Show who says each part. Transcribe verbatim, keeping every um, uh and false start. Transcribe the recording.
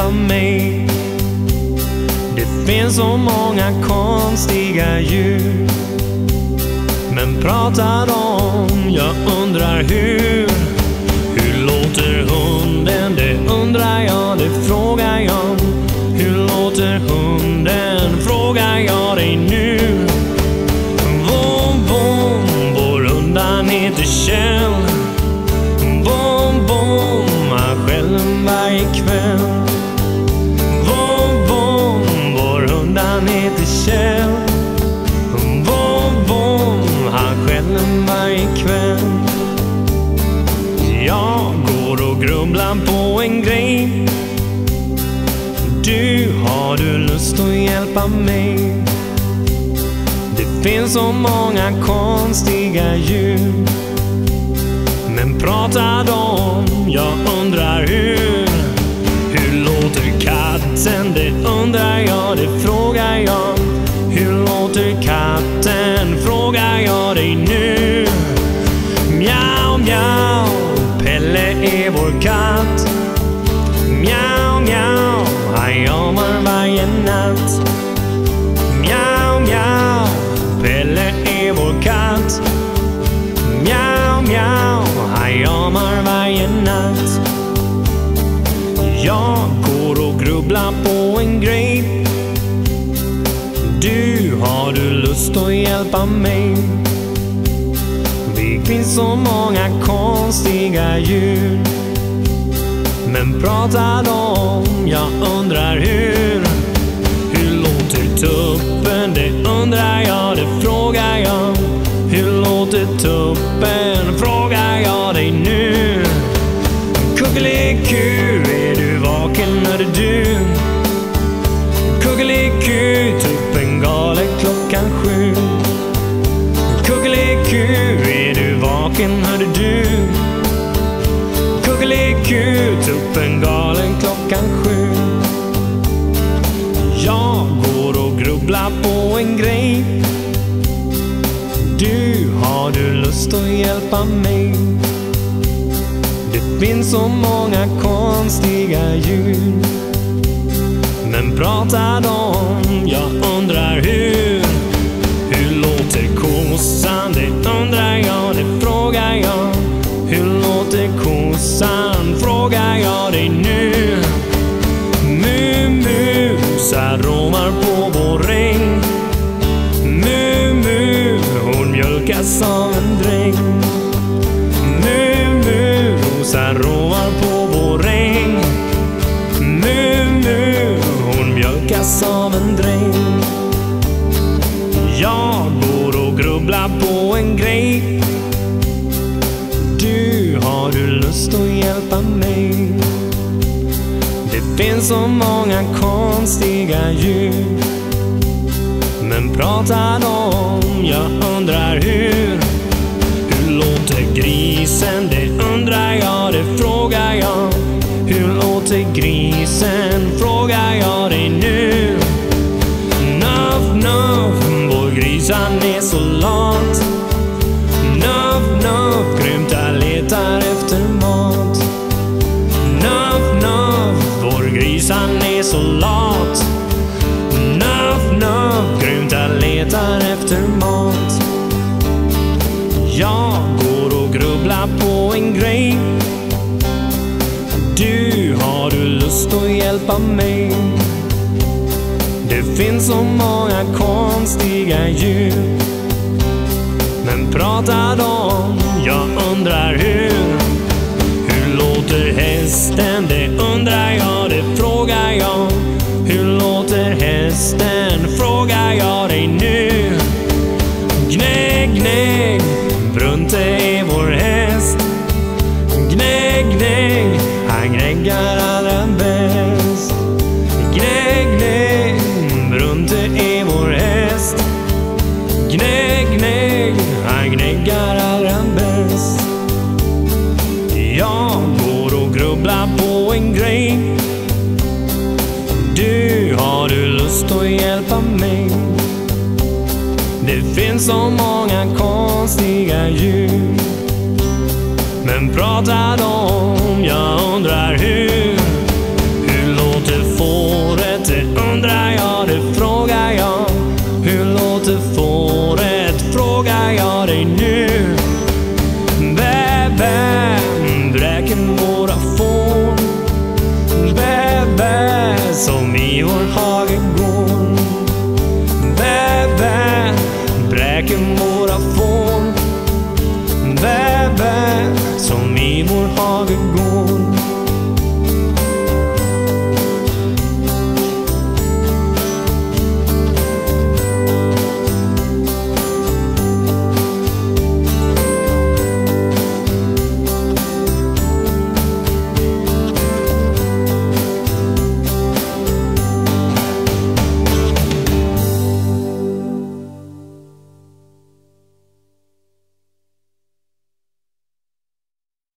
Speaker 1: hjälpa mig? Det finns så många konstiga djur, men pratar de, jag undrar hur. Hur låter hunden? Det undrar jag, det frågar jag. Hur låter hunden? Frågar jag dig nu. Vom, vom, vår hundan heter Kjell. Vom, vom, han skäller varje kväll. Vom, vom, vår hundan heter Kjell. Vom, vom, han skäller varje kväll. Jag går och grubblar på en grej. Du, har du lust att hjälpa mig? Det finns så många konstiga djur, men pratar de, jag undrar hur. Hur låter katten? Det undrar jag, det frågar jag. Hur låter katten? Frågar jag dig nu. Mjau, mjau, Pelle är vår katt. Mjau, mjau, han jamar varje natt. Mjau, mjau, Pelle är vår katt. Mjau, mjau, han jamar varje natt. Jag går och grubblar på en grej. Du, har du lust att hjälpa mig? Det finns så många konstiga djur, men pratar de, jag undrar hur. Hur låter tuppen? Det undrar jag, det frågar jag. Hur låter tuppen? Frågar jag dig nu. Kuckeliku, är du vaken, hörde du? Kuckeliku, tuppen galet klockan sju. Kuckeliku, är du vaken, hörde du? Kuckeliku, tuppen galen klockan sju. Jag går och grubblar på en grej. Du, har du lust att hjälpa mig? Det finns så många konstiga djur, men pratar de, jag undrar hur. Hur låter kossan? Det undrar jag, det frågar jag. Hur låter kossan? Frågar jag dig nu. Mu, mu, sa romar på vår äng. Mu, mu, hon mjölkas av en dräng. Mu, mu, sa romar på vår äng. Mu, mu, hon mjölkas av en dräng. Jag går och grubblar på en grej. Du, har du lust att hjälpa mig? Det finns så många konstiga djur, men pratar de, jag undrar hur. Hur låter grisen? Det undrar jag, det frågar jag. Hur låter grisen? Frågar jag dig nu. Nuff, nuff, vår gris han är så lat. Nuff, nuff, grymta letar efter mat. Nuff, nuff, vår gris han är så lat. Nuff, nuff, grymta letar efter mat. Jag går och grubblar på en grej. Du, har du lust att hjälpa mig? Det finns så många konstiga djur, men pratar de, jag undrar hur. Hur låter hästen? Det undrar jag, det frågar jag. Hur låter hästen? Frågar jag dig nu. Gnägg, gnägg, Brunte är vår häst. Gnägg, gnägg, han gnäggar allra bäst. Gnägg, gnägg, Brunte är vår häst. Gnägg, gnägg, han gnäggar allra bäst. Jag går och grubblar på en grej. Du, har du lust att hjälpa mig? Det finns så många konstiga djur, men pratar de, jag